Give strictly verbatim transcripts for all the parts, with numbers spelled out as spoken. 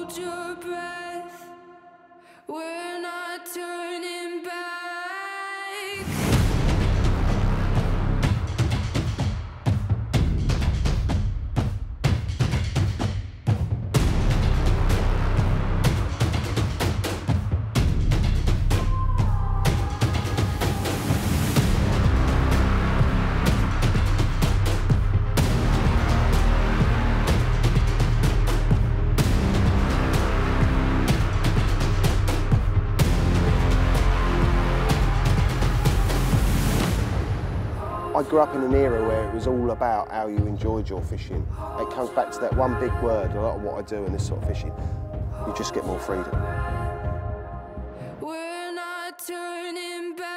hold your breath. We're not turning back. I grew up in an era where it was all about how you enjoyed your fishing. It comes back to that one big word, a lot of what I do in this sort of fishing. You just get more freedom. We're not turning back.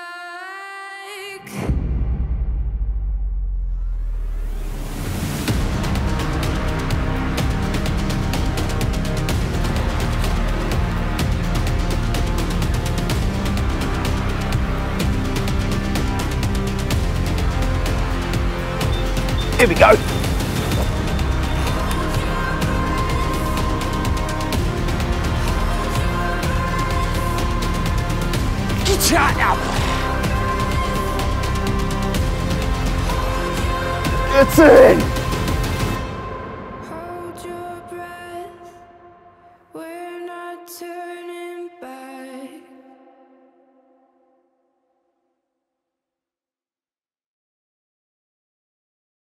Here we go. Get out now. It's in.